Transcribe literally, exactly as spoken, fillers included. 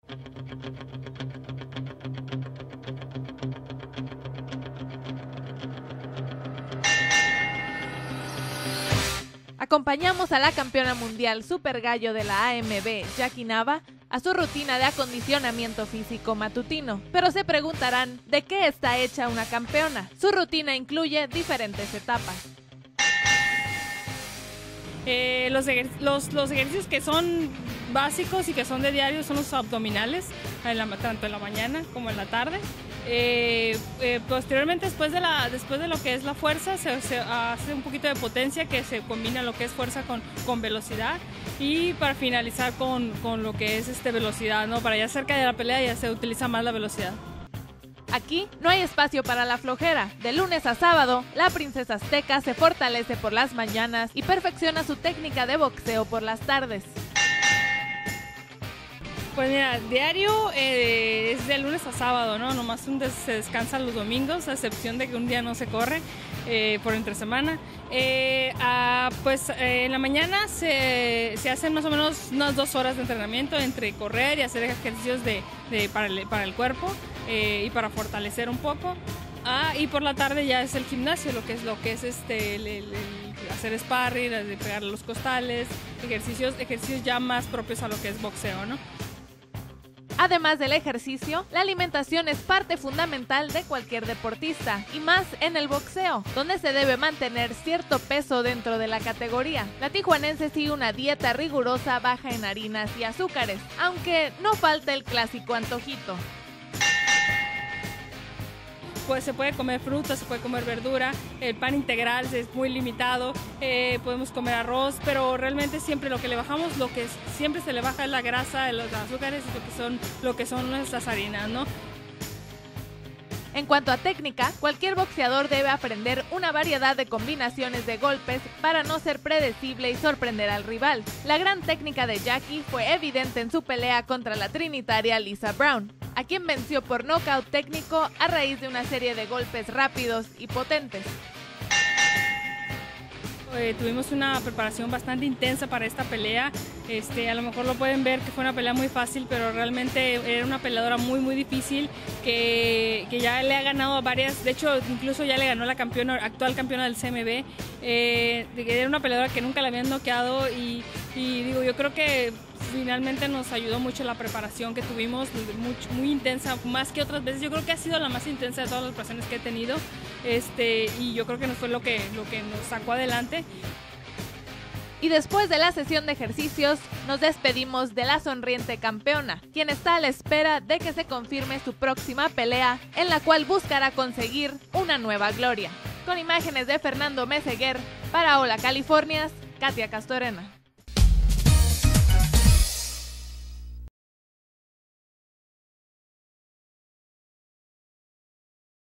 Acompañamos a la campeona mundial super gallo de la A M B, Jackie Nava, a su rutina de acondicionamiento físico matutino. Pero se preguntarán, ¿de qué está hecha una campeona? Su rutina incluye diferentes etapas. Eh, los, ejer los, los ejercicios que son básicos y que son de diario son los abdominales, en la, tanto en la mañana como en la tarde. Eh, eh, posteriormente, después de, la, después de lo que es la fuerza, se, se hace un poquito de potencia que se combina lo que es fuerza con, con velocidad, y para finalizar con, con lo que es este, velocidad, ¿no? Para ya cerca de la pelea ya se utiliza más la velocidad. Aquí no hay espacio para la flojera. De lunes a sábado, la princesa azteca se fortalece por las mañanas y perfecciona su técnica de boxeo por las tardes. Pues mira, diario eh, es de lunes a sábado, ¿no? Nomás un des se descansa los domingos, a excepción de que un día no se corre eh, por entre semana. Eh, ah, pues eh, en la mañana se, se hacen más o menos unas dos horas de entrenamiento entre correr y hacer ejercicios de, de, para, el, para el cuerpo eh, y para fortalecer un poco. Ah, y por la tarde ya es el gimnasio, lo que es, lo que es este, el, el, el hacer sparring, el de pegar los costales, ejercicios, ejercicios ya más propios a lo que es boxeo, ¿no? Además del ejercicio, la alimentación es parte fundamental de cualquier deportista, y más en el boxeo, donde se debe mantener cierto peso dentro de la categoría. La tijuanense sigue una dieta rigurosa baja en harinas y azúcares, aunque no falta el clásico antojito. Pues se puede comer fruta, se puede comer verdura, el pan integral es muy limitado, eh, podemos comer arroz, pero realmente siempre lo que le bajamos, lo que siempre se le baja es la grasa, los azúcares y lo que son, lo que son nuestras harinas, ¿no? En cuanto a técnica, cualquier boxeador debe aprender una variedad de combinaciones de golpes para no ser predecible y sorprender al rival. La gran técnica de Jackie fue evidente en su pelea contra la trinitaria Lisa Brown, a quien venció por nocaut técnico a raíz de una serie de golpes rápidos y potentes. Eh, tuvimos una preparación bastante intensa para esta pelea. Este, a lo mejor lo pueden ver que fue una pelea muy fácil, pero realmente era una peleadora muy muy difícil que, que ya le ha ganado a varias, de hecho incluso ya le ganó a la campeona, actual campeona del C M B. Eh, era una peleadora que nunca la habían noqueado y, y digo, yo creo que finalmente nos ayudó mucho la preparación que tuvimos, muy, muy intensa, más que otras veces. Yo creo que ha sido la más intensa de todas las preparaciones que he tenido, este, y yo creo que nos fue lo que, lo que nos sacó adelante. Y después de la sesión de ejercicios, nos despedimos de la sonriente campeona, quien está a la espera de que se confirme su próxima pelea, en la cual buscará conseguir una nueva gloria. Con imágenes de Fernando Meseguer, para Hola Californias, Katia Castorena.